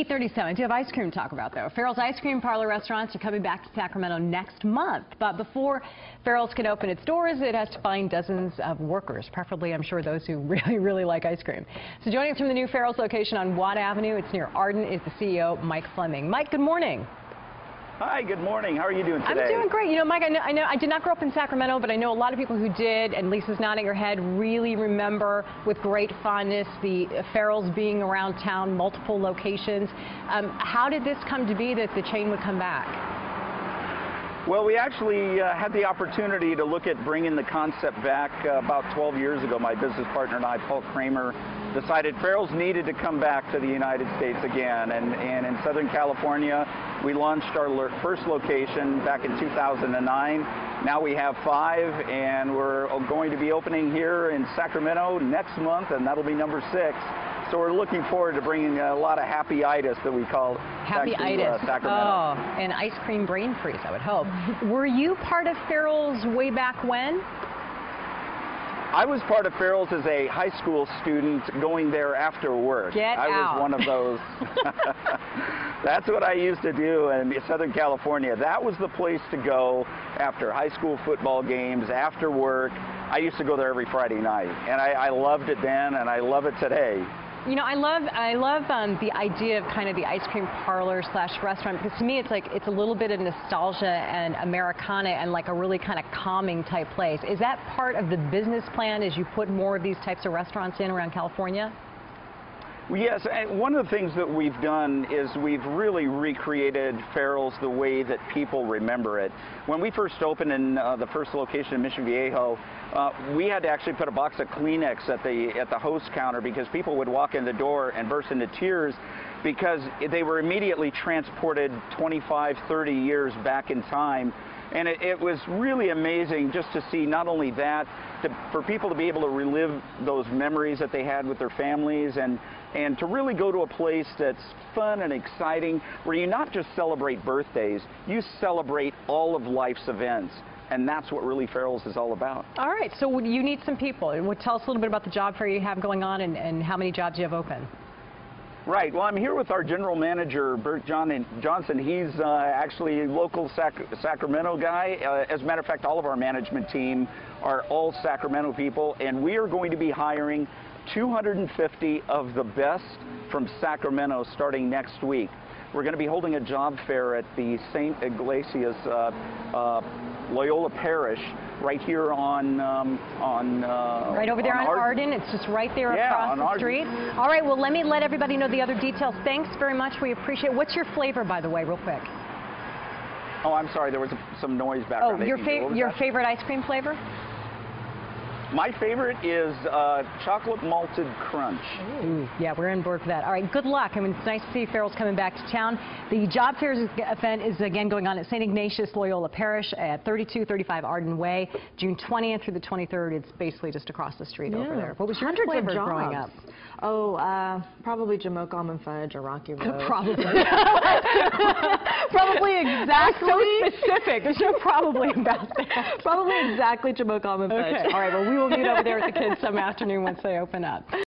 8:37. I do have ice cream to talk about, though. Farrell's Ice Cream Parlor restaurants are coming back to Sacramento next month. But before Farrell's can open its doors, it has to find dozens of workers, preferably, I'm sure, those who really like ice cream. So joining us from the new Farrell's location on Watt Avenue, it's near Arden, is the CEO, Mike Fleming. Mike, good morning. Hi, good morning. How are you doing today? I'm doing great. You know, Mike, I know I did not grow up in Sacramento, but I know a lot of people who did, and Lisa's nodding her head, really remember with great fondness the Farrell's being around town, multiple locations. How did this come to be that the chain would come back? Well, we actually had the opportunity to look at bringing the concept back about 12 years ago. My business partner and I, Paul Kramer, decided Farrell's needed to come back to the United States again. And in Southern California, we launched our first location back in 2009. Now we have 5, and we're going to be opening here in Sacramento next month, and that'll be number 6. So we're looking forward to bringing a lot of happy-itis that we call happy-itis. Sacramento. Oh, and ice cream brain freeze, I would hope. Were you part of Farrell's way back when? I was part of Farrell's as a high school student going there after work. I was one of those. That's what I used to do in Southern California. That was the place to go after high school football games, after work. I used to go there every Friday night, and I loved it then, and I love it today. You know, I love the idea of kind of the ice cream parlor slash restaurant, because to me it's a little bit of nostalgia and Americana and like a really kind of calming type place. Is that part of the business plan as you put more of these types of restaurants in around California? Yes, and one of the things that we've done is we've really recreated Farrell's the way that people remember it. When we first opened in the first location in Mission Viejo, we had to actually put a box of Kleenex at the host counter because people would walk in the door and burst into tears because they were immediately transported 25, 30 years back in time. And it was really amazing just to see not only that, for people to be able to relive those memories that they had with their families and to really go to a place that's fun and exciting, where you not just celebrate birthdays, you celebrate all of life's events. And that's what really Farrell's is all about. All right, so you need some people. Tell us a little bit about the job fair you have going on and how many jobs you have open. Right. Well, I'm here with our general manager, Bert Johnson. He's actually a local Sacramento guy. As a matter of fact, all of our management team are all Sacramento people, and we are going to be hiring 250 of the best from Sacramento starting next week. We're going to be holding a job fair at the St. Iglesias Loyola Parish right here right over there on Arden. It's just right there across the street. All right, well, let everybody know the other details. Thanks very much. We appreciate it. What's your flavor, by the way, real quick? Oh, I'm sorry. There was some noise background. Oh, your favorite ice cream flavor? My favorite is chocolate malted crunch. Ooh, yeah, we're on board for that. All right, good luck. I mean, it's nice to see Farrell's coming back to town. The job fair event is again going on at St. Ignatius Loyola Parish at 3235 Arden Way, June 20th through the 23rd. It's basically just across the street over there. What was your flavor growing up? Oh, probably Jamoke almond fudge or Rocky Road. Probably. Probably exactly. So specific. There's no probably about that. Probably exactly Jamoke almond fudge. Okay. All right. Well, we will meet over there with the kids some afternoon once they open up.